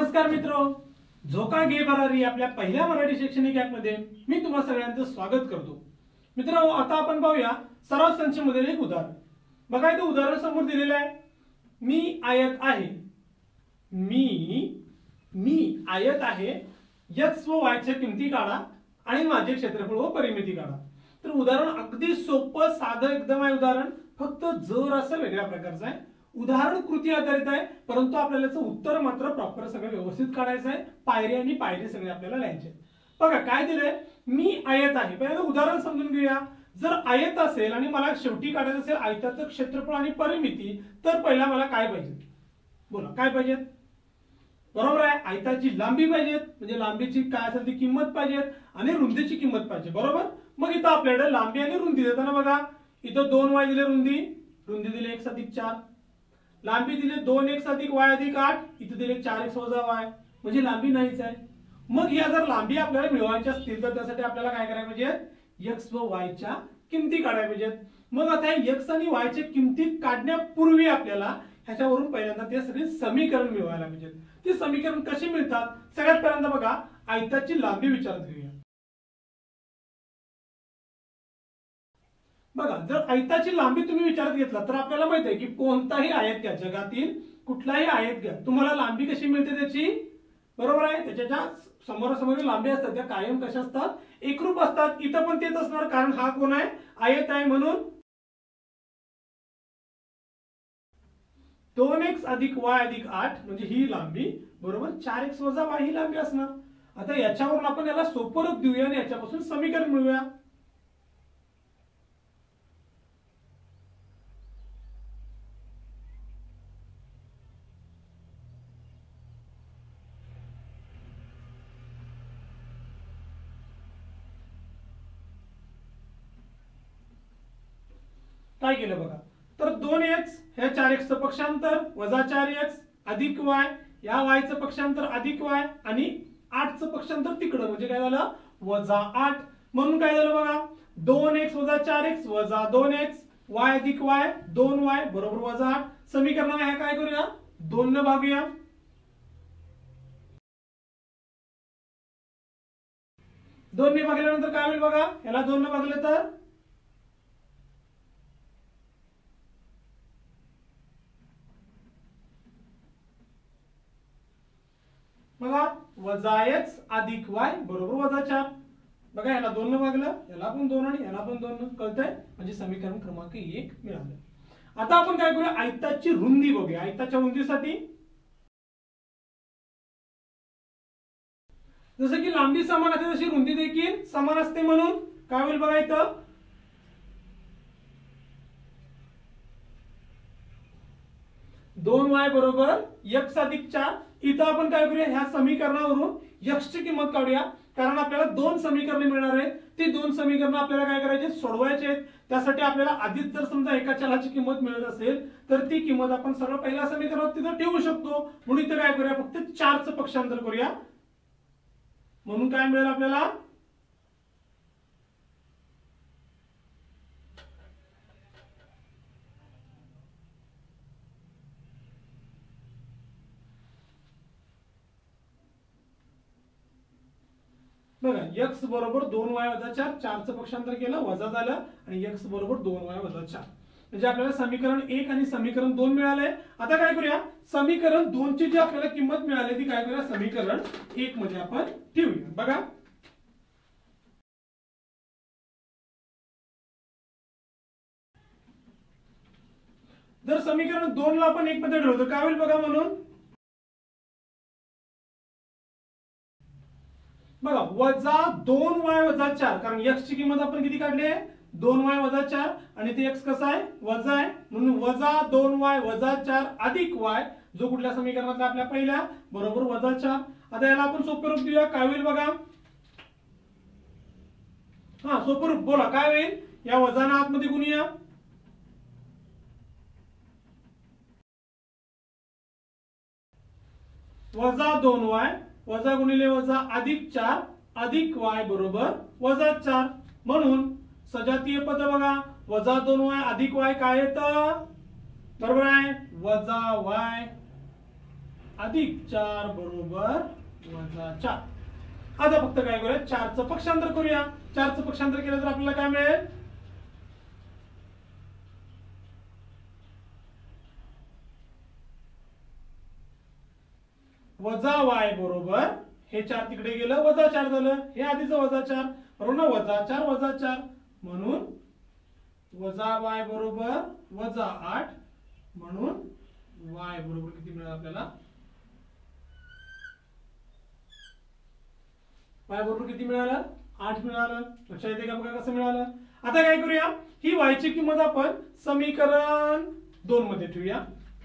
नमस्कार मित्रो, झोका घे भरारी आपल्या पहिल्या मराठी शैक्षणिक ॲपमध्ये मी तुम्हा सगळ्यांचं स्वागत करतो। मित्रो, आता आपण पाहूया सराव संचमधील एक उदाहरण। बघा, इथे उदाहरण समोर दिलेलं आहे। मी आयत आहे, मी आयत आहे, x व y च्या किमती काढा आणि माझे क्षेत्रफळ व परिमिती काढा। तर उदाहरण अगदी सोपं साधं एकदम आहे उदाहरण, फक्त जर असं वेगळ्या प्रकारचं आहे। उदाहरण कृती आधारित आहे, परंतु आपल्याला याचं उत्तर मात्र प्रॉपर सगळं व्यवस्थित काढायचं आहे। पायरी आणि पायरी सगळे आपल्याला लिहायचे। बघा काय दिलंय, मी आयत आहे। पहिल्यांदा उदाहरण समजून घेऊया। जर आयत असेल आणि मला शेवटी काढायचं असेल आयताचं क्षेत्रफळ आणि परिमिती, तर पहिला मला काय पाहिजे? बोला काय पाहिजे? बरोबर आहे, आयताची लांबी पाहिजे, म्हणजे लांबीची काय असेल ती किंमत पाहिजे आणि रुंदीची किंमत पाहिजे। बरोबर, मग इथं आपल्याकडे लांबी आणि रुंदी देताना बघा, इथं 2y दिले, रुंदी दिले 1 + 4, लांबी दिले 2x + y + 8, इथे दिले 4x - y, म्हणजे लांबी नाहीच आहे। मग या जर लांबी आपल्याला मिळवायच्या असतील तर त्यासाठी आपल्याला काय करायला पाहिजे? x व y च्या किमती काढायला पाहिजेत। मग आता x आणि y च्या किमती काढण्यापूर्वी आपल्याला ह्याच्यावरून पहिल्यांदा ते सगळे समीकरण मिळवायला पाहिजेत। ते समीकरण कसे मिळतात? सगळ्यात पहिल्यांदा बघा, आयताची लांबी विचारात घेऊया। बघा, जर आयताची लांबी तुम्ही विचारात घेतला तर आपल्याला माहित आहे की कोणताही आयत घ्या, जगातील कुठलाही आयत घ्या, तुम्हाला लांबी कशी मिळते त्याची? बरोबर आहे, त्याच्या ज्या समोरासमोर लांबी असतात त्या कायम कशा असतात? एकरूप असतात। इथं पण तेच असणार, कारण हा कोण आहे? आयत आहे, म्हणून 2x + y + 8 म्हणजे ही लांबी बरोबर 4x - y ही लांबी असणार। आता याच्यावरून आपण याला सोपं रूप देऊया आणि याच्यापासून समीकरण मिळवूया। काय केलं बघा, तर 2x हे 4x चं पक्षांतर वजा 4x अधिक y, या y चं पक्षांतर अधिक y आणि 8 चं पक्षांतर तिकडं, म्हणजे काय झालं? वजा 8। म्हणून काय झालं बघा, 2x - 4x वजा 2x, y अधिक y 2y बरोबर वजा 8। समीकरणाला ह्या काय करूया? 2 ने भागूया। 2 ने भागल्यानंतर काय होईल बघा, याला 2 ने भागले तर बघा वजा x अधिक y बरोबर वजा 4। बघा, याला 2 ने भागलं, याला पण 2 आणि याला पण 2 कळतंय, म्हणजे समीकरण क्रमांक 1 मिळालं। आता आपण काय करूया, आयताची रुंदी बघूया। आयताच्या रुंदीसाठी जसं की लांबी समान असते तशी रुंदी देखील समान असते, म्हणून काय होईल बघा, इथं 2y बरोबर x अधिक 4। इथं आपण काय करूया, ह्या समीकरणावरून x ची किंमत काढूया, कारण आपल्याला 2 समीकरणे मिळणार आहेत। ती 2 समीकरणं आपल्याला काय करायचे? सोडवायचे आहेत। त्यासाठी आपल्याला आधीच जर समजा एका चलाची किंमत मिळत असेल तर ती किंमत आपण सरळ पहिल्या समीकरणात तिथं ठेवू शकतो। म्हणून इथं काय करूया, फक्त 4 चं पक्षांतर करूया। म्हणून काय मिळेल आपल्याला? बघा, x बरोबर 2y - 4, 4 चं पक्षांतर केलं वजा झालं आणि x बरोबर 2y - 4, म्हणजे आपल्याला समीकरण 1 आणि समीकरण 2 मिळालंय। आता काय करूया, समीकरण 2 ची जी आपल्याला किंमत मिळाली ती काय करूया, समीकरण 1 मध्ये आपण ठेवूया। बघा, जर समीकरण 2 ला आपण 1 मध्ये ठेवलं तर काय होईल बघा, म्हणून बघा वजा 2y - 4, कारण x ची किंमत आपण किती काढली आहे? 2y - 4 आणि ते x कसा आहे? वजा आहे, म्हणून वजा 2y - 4 अधिक y, जो कुठल्या समीकरणातला? आपल्या पहिल्या, बरोबर वजा 4। आता याला आपण सोपं रूप देऊया, काय होईल बघा? हा, सोपं रूप बोला काय होईल? या वजाना आतमध्ये गुणूया, वजा 2y वजा गुणिले वजा अधिक 4 अधिक y बरोबर वजा 4। म्हणून सजातीय पद बघा, वजा 2y अधिक y काय येतं? बरोबर आहे, वजा y अधिक 4 बरोबर -4. आता फक्त काय करूया, 4चं पक्षांतर करूया. 4चं पक्षांतर केलं तर आपल्याला काय मिळेल, -y बरोबर हे 4 तिकडे गेलं, -4 झालं. हे आधीचं -4 बरोबर ना, -4 -4 म्हणून y बरोबर -8. म्हणून y बरोबर किती मिळालं आपल्याला, y बरोबर किती मिळालं, 8 मिळालं. लक्षात येते का बघा कसं मिळालं. आता काय करूया, ही y ची किंमत आपण समीकरण 2 मध्ये ठेवूया.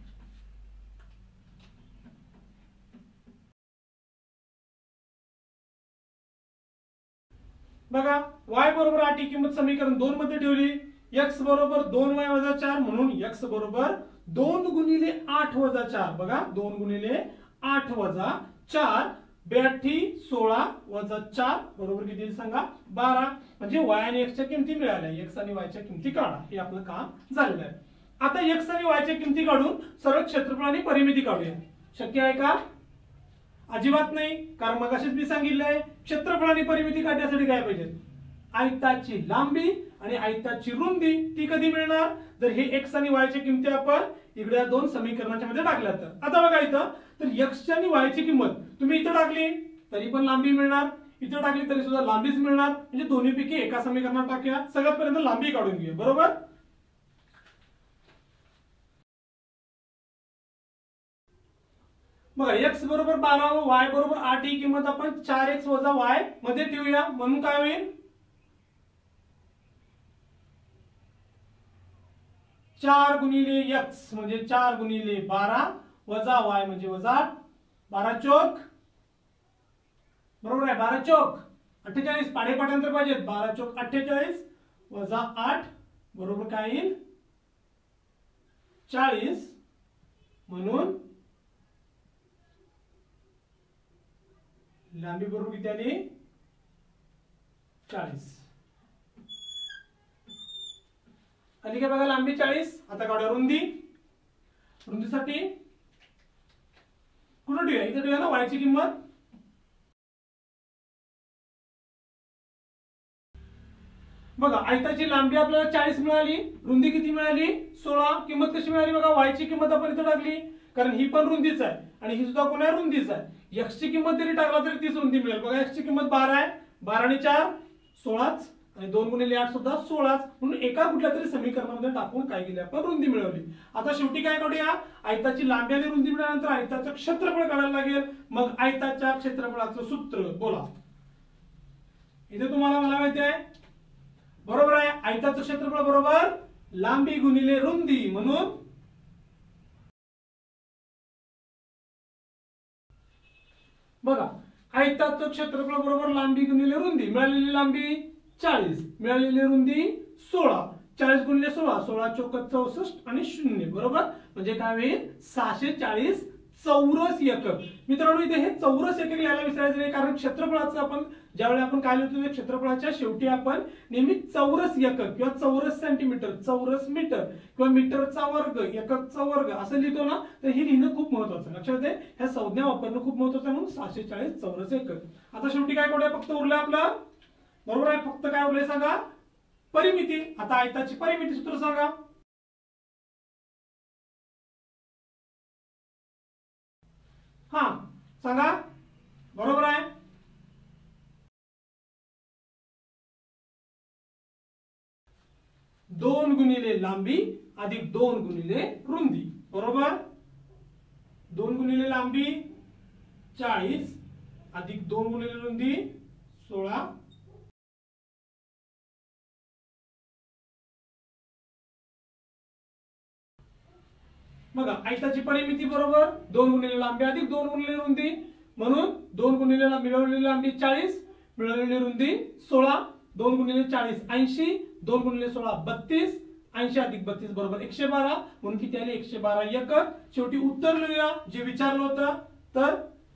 बघा y बरोबर 8 ही किंमत समीकरण 2 मध्ये ठेवली. x बरोबर 2y - 4 म्हणून x बरोबर 2 गुणिले 8 - 4. बघा 2 गुणिले 8 - 4 82 16 - 4 बरोबर किती सांगा, 12. म्हणजे y आणि x च्या किमती मिळाल्या. x आणि y च्या किमती काढा, हे आपलं काम झालेलं आहे. आता x आणि y च्या किमती काढून सरळ क्षेत्रफळ आणि परिमिती काढूया. शक्य आहे का, अजिबात नाही. कारण मगाशीच मी सांगितलंय, क्षेत्रफळ आणि परिमिती काढण्यासाठी काय पाहिजे, आयताची लांबी आणि आयताची रुंदी. ती कधी मिळणार, जर हे x आणि y च्या किमती आपण इकडे या दोन समीकरणाच्या मध्ये टाकल्या तर. आता बघा इथं, तर x ची आणि y ची किंमत तुम्ही इथं टाकली तरी पण लांबी मिळणार, इथं टाकली तरी सुद्धा लांबीच मिळणार. म्हणजे दोन्हीपैकी एका समीकरणात टाकूया. सगळ्यात पर्यंत लांबी काढून घेऊया. बरोबर, बघा x बरोबर 12 व y बरोबर 8 ही किंमत आपण 4x - y मध्ये ठेवूया. म्हणून काय होईल, 4 गुणिले x म्हणजे 4 गुणिले 12 वजा y म्हणजे -8. 12 चौक बरोबर आहे, 12 चौक 48. पाढेपाठांतर पाहिजे, 12 चौक 48 वजा 8 बरोबर काय येईल, 40. म्हणून लांबी बरोबर किती आली, 40 आली का बघा, लांबी 40. आता काढूया रुंदी. रुंदीसाठी कुठं ठेवूया, इथे ठेवूया ना y ची किंमत. बघा आयताची लांबी आपल्याला 40 मिळाली, रुंदी किती मिळाली, 16. किंमत कशी मिळाली बघा, y ची किंमत आपण इथे टाकली, कारण ही पण रुंदीच आहे आणि ही सुद्धा कोण आहे, रुंदीच आहे. x ची किंमत जरी टाकला तरी तीच रुंदी मिळेल. बघा x ची किंमत 12 आहे, 12 आणि 4 16 आणि 2 गुणिले 8 सुद्धा 16. म्हणून एका कुठल्या तरी समीकरणामध्ये टाकून काय केले आपण, रुंदी मिळवली. आता शेवटी काय करूया, आयताची लांबी आणि रुंदी मिळाल्यानंतर आयताचं क्षेत्रफळ काढायला लागेल. मग आयताच्या क्षेत्रफळाचं सूत्र बोला. इथे तुम्हाला मला माहिती आहे, बरोबर आहे, आयताचं क्षेत्रफळ बरोबर लांबी गुणिले रुंदी. म्हणून बघा आयताचं क्षेत्रफळ बरोबर लांबी गुणिले रुंदी. मिळालेली लांबी 40, मिळालेली रुंदी 16. 40 गुणिले 16, 16 चौक 64 आणि 0 बरोबर. म्हणजे काय होईल, 640 चौरस एकक. मित्रांनो इथे हे चौरस एकक लिहायला विसरायचं नाही, कारण क्षेत्रफळाचं आपण ज्यावेळी आपण काय लिहितो, क्षेत्रफळाच्या शेवटी आपण नेहमी चौरस एकक किंवा चौरस सेंटीमीटर, चौरस मीटर किंवा मीटरचा वर्ग, एककचा वर्ग असं लिहितो ना, तर हे लिहिणं खूप महत्वाचं. लक्षात आहे, ह्या संज्ञा वापरणं खूप महत्वाचं आहे. म्हणून 640 चौरस एकक. आता शेवटी काय करूया, फक्त उरलं आपलं, बरोबर आहे, फक्त काय उरलंय सांगा, परिमिती. आता आयताची परिमिती सूत्र सांगा. हा सांगा, बरोबर आहे, दोन गुणिले लांबी अधिक 2 गुणिले रुंदी. बरोबर, 2 गुणिले लांबी 40 अधिक 2 गुणिले रुंदी 16. बघा आयताची परिमिती बरोबर 2 गुणिले लांबी अधिक 2 गुणिले रुंदी. म्हणून 2 गुणिले मिळवलेली लांबी 40, मिळवलेली रुंदी 16. 2 गुणिले 40 80, 2 गुणिले 16 32, 80 अधिक 32 बरोबर 112. म्हणून किती आले, 112 एकक. शेवटी उत्तर लिहूया जे विचारलं होतं. तर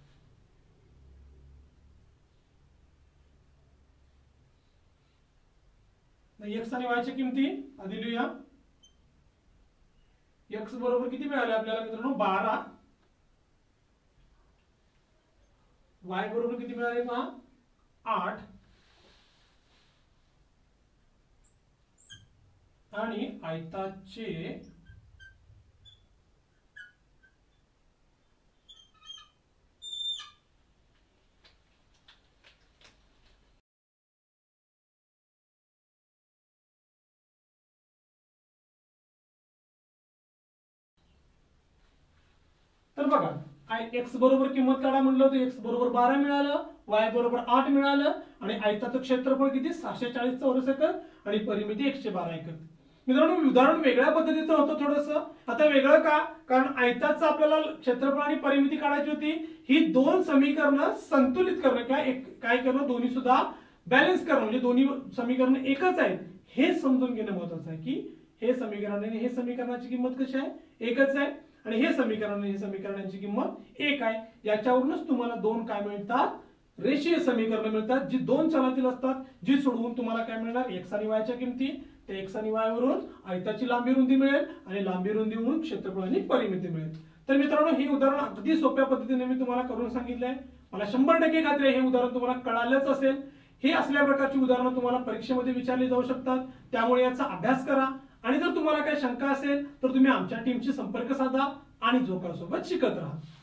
x आणि y च्या किमती आधी लिहूया. x बरोबर किती मिळाले आपल्याला मित्रांनो, 12 y बरोबर किती मिळाले पहा 8 आणि आयताचे तर बघा x बरोबर किंमत काढा म्हणलं होतं x बरोबर 12 मिळालं, y बरोबर 8 मिळालं आणि आयताचं क्षेत्रफळ किती 640 चौरस एकर आणि परिमिती 112 एकर. मित्रांनो उदाहरण वेगळ्या पद्धतीचं होतं थोडंसं. आता वेगळं का? कारण आयताचं आपल्याला क्षेत्रफळ आणि परिमिती काढायची होती. ही दोन समीकरणं संतुलित करणं किंवा काय करणं दोन्ही सुद्धा बॅलन्स करणं म्हणजे दोन्ही समीकरण एकच आहेत हे समजून घेणं महत्वाचं आहे की हे समीकरण आणि हे समीकरणाची किंमत कशी आहे एकच आहे आणि हे समीकरण आणि हे समीकरणाची किंमत एक आहे. याच्यावरूनच तुम्हाला दोन काय मिळतात रेषीय समीकरण मिळतात जी दोन चलातील असतात जी सोडवून तुम्हाला काय मिळणार x आणि y च्या किमती त्या x आणि y वरून आयताची लांबी रुंदी मिळेल आणि लांबी रुंदीवरून क्षेत्रफळ आणि परिमिती मिळेल. तर मित्रांनो हे उदाहरण अगदी सोप्या पद्धतीने मी तुम्हाला करून सांगितलंय. मला 100% खात्री आहे हे उदाहरण तुम्हाला कळालंच असेल. हे असल्या प्रकारची उदाहरणं तुम्हाला परीक्षेमध्ये विचारली जाऊ शकतात त्यामुळे याचा अभ्यास करा आणि जर तुम्हाला काही शंका असेल तर तुम्ही आमच्या टीमशी संपर्क साधा आणि जोकासोबत शिकत राहा.